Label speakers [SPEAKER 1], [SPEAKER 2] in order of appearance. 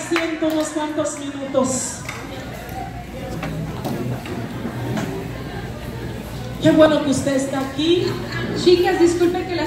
[SPEAKER 1] siento unos cuantos minutos. Qué bueno que usted está aquí.
[SPEAKER 2] Chicas, disculpen que las